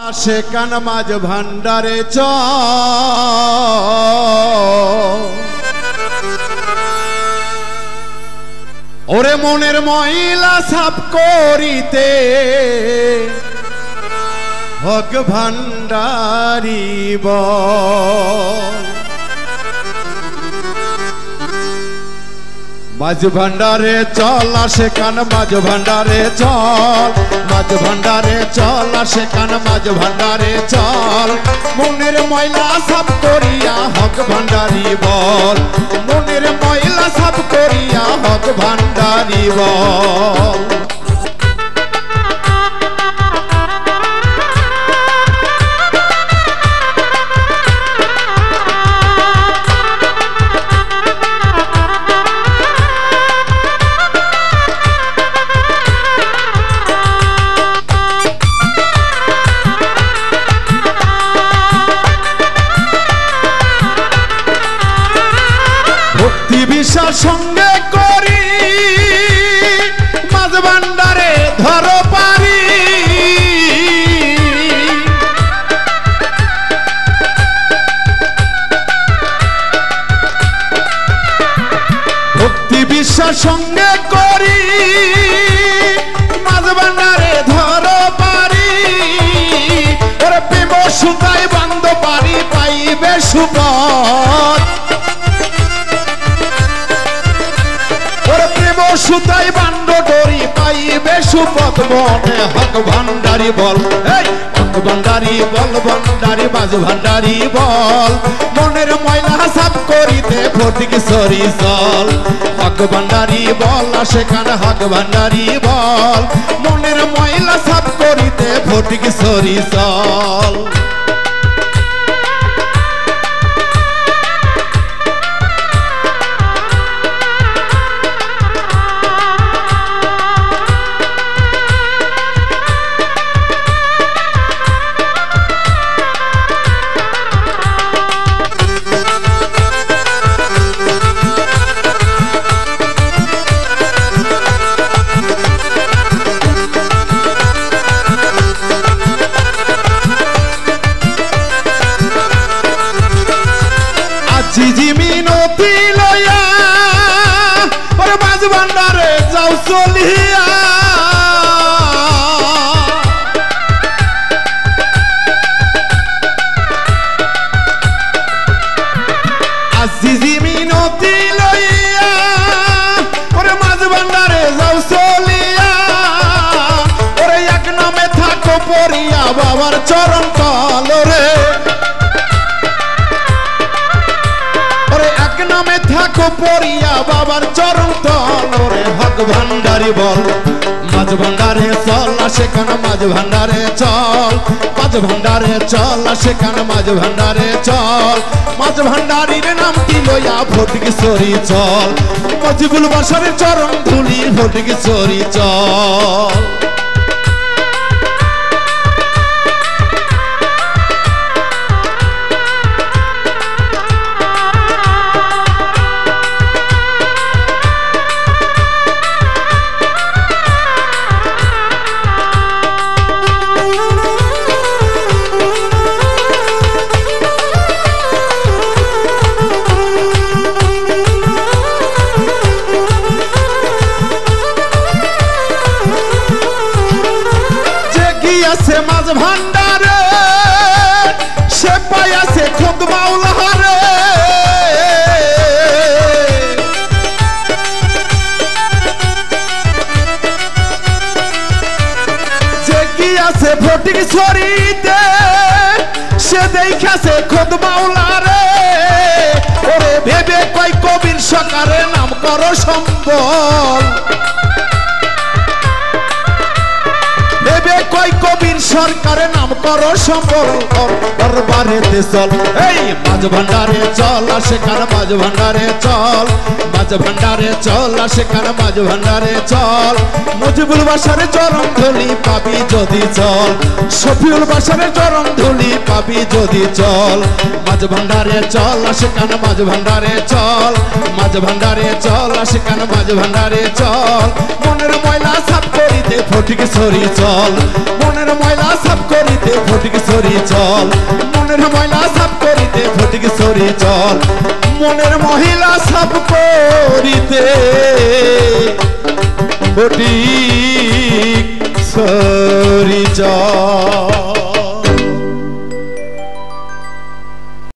সেখান মাঝ ভান্ডারে ওরে মনের ময়লা সাফ করিতে হক ভান্ডারি মাঝ ভান্ডারে চল সেখান মাঝ ভান্ডারে চল মাঝ ভান্ডারে চল সেখান মাঝ ভান্ডারে চল মনের ময়লা সাফ করিয়া হক ভান্ডারি বল মনের ময়লা সাফ করিয়া হক ভান্ডারি বল বিশ্বাস সঙ্গে করি মাঝ ভান্ডারে ধরো পারি ভক্তি বিশ্বাস সঙ্গে করি মাঝ ভান্ডারে ধরো পারি ওরে প্রেম সুতায় বান্ধ পারি পাইবে সুপথ সুতাই বান্ড ডরি পাইবে সুপথ মনে হক ভান্ডারি বল হক ভান্ডারি বল ভান্ডারি মাঝ ভান্ডারি বল মনের ময়লা সাফ করিতে ফটিক সরি চল হক ভান্ডারি বল সেখানে হক ভান্ডারি বল মনের ময়লা সাফ করিতে ফটিক সরি চল মিনতি লয়া ওরে মাঝ ভান্ডারে যাও চলিয়া আজিজি মিনতি লইয়া ওরে মাঝ ভান্ডারে যাও চলিয়া ওরে এক নামে থাকো পড়িয়া বাবার চরণ তলরে নামে থাকো পড়িয়া বাবার চরণ তলরে হক ভান্ডারি বল মাঝ ভান্ডারে চল সেখানে মাঝ ভান্ডারে চল মাঝ ভান্ডারে চল সেখানে মাঝ ভান্ডারে চল মাঝ ভান্ডারির নাম কি লইয়া ফটিক সরি চল মজিবুল বাসারের চরণ ধুলি ফটিক সরি চল আছে মাঝ ভান্ডারে সে পাই আছে খোদ মাওলারে যে কি আছে ফটিক ছড়িতে সে দেখাছে খোদ মাওলারে ওরে ভেবে কয় কবির সকারে নাম করো সম্বল কয় কবির সরকারে নাম করো সম্বল দরবারেতে চল মাঝ ভান্ডারে চল সেখানে মাঝ ভান্ডারে চল মাঝ ভান্ডারে চল সেখানে মাঝ ভান্ডারে চল মুজিবুল বাসারে চরণ ধুলি পাবি যদি চল শফিউল বাসারে চরণ ধুলি পাবি যদি চল মাঝ ভান্ডারে চল সেখানে মাঝ ভান্ডারে চল মাঝ ভান্ডারে চল সেখানে মাঝ ভান্ডারে চল মনের ময়লা সাফ করিতে ফটিক সরি চল মনের ময়লা সাফ করিতে ফটিক সরি চল মনের ময়লা সাফ করিতে ফটিক সরি চল মনের মহিলা সাফ করিতে ফটিক সরি চল